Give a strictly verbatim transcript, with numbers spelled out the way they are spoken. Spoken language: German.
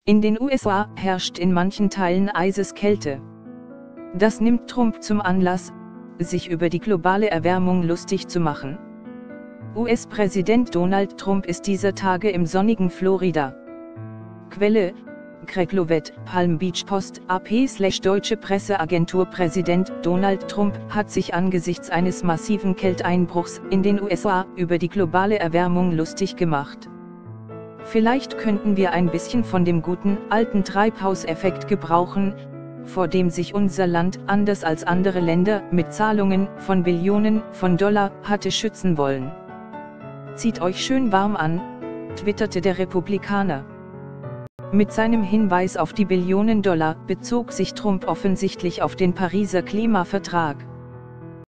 In den U S A herrscht in manchen Teilen Eiseskälte. Das nimmt Trump zum Anlass, sich über die globale Erwärmung lustig zu machen. U S-Präsident Donald Trump ist dieser Tage im sonnigen Florida. Quelle: Craig Lovett, Palm Beach Post, A P/Deutsche Presseagentur. Präsident Donald Trump hat sich angesichts eines massiven Kälteinbruchs in den U S A über die globale Erwärmung lustig gemacht. Vielleicht könnten wir ein bisschen von dem guten, alten Treibhauseffekt gebrauchen, vor dem sich unser Land, anders als andere Länder, mit Zahlungen von Billionen von Dollar hatte schützen wollen. Zieht euch schön warm an, twitterte der Republikaner. Mit seinem Hinweis auf die Billionen Dollar bezog sich Trump offensichtlich auf den Pariser Klimavertrag.